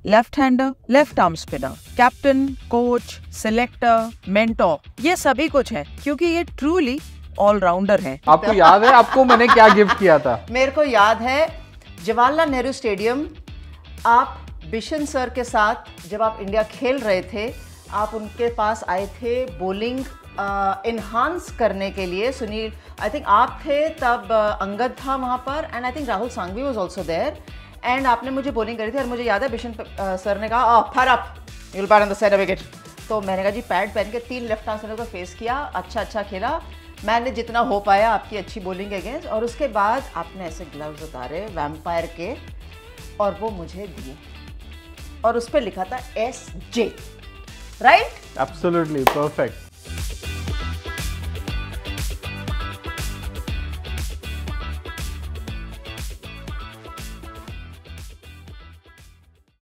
Left hander, left arm spinner, captain, coach, selector, mentor, ये सभी कुछ है क्योंकि ये ट्रूली ऑलराउंडर है। आपको याद है आपको मैंने क्या गिफ्ट किया था? मेरे को याद है जवाहरलाल नेहरू स्टेडियम, आप बिशन सर के साथ जब आप इंडिया खेल रहे थे, आप उनके पास आए थे बॉलिंग इन्हांस करने के लिए। सुनील, आई थिंक आप थे तब, अंगद था वहाँ पर, and I think Rahul Sanghvi was also there, and आपने मुझे बॉलिंग करी थी और मुझे याद है बिशन सर ने कहा fire up, you will bat on the side off wicket. तो मैंने कहा जी पैड पहन के 3 लेफ्ट आर्म स्पिनर को फेस किया, अच्छा खेला, मैंने जितना हो पाया आपकी अच्छी बॉलिंग के अगेंस्ट, और उसके बाद आपने ऐसे ग्लव्स उतारे वैम्पायर के और वो मुझे दिए और उस पर लिखा था SJ, राइट? Absolutely perfect.